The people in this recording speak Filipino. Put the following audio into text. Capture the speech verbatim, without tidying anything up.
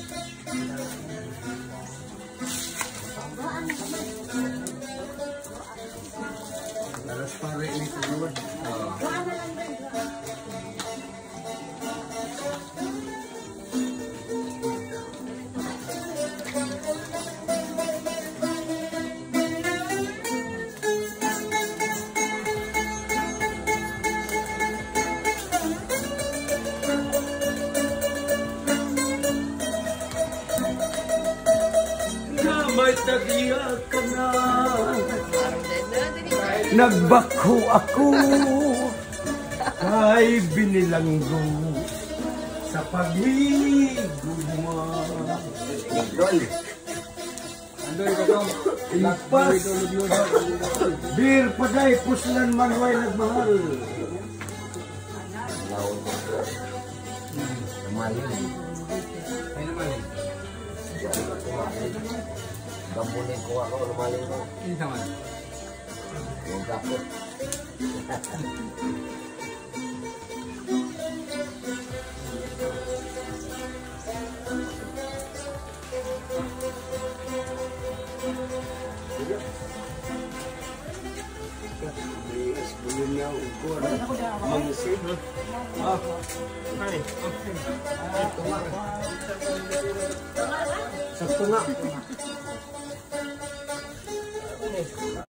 Alas pare ini keluar. May tagiya ka na, nagbako ako, ay binilanggo sa pag-igo mo. Andoy ka daw. Ipas, bir paday puslan manway nagmahal. Namalin. Ay namalin. Gambunin ko ako, lumalin mo. Ini sama? Yung kapot. Sebelum niya ukur, mengisi. Ah, hai. Sakto nga.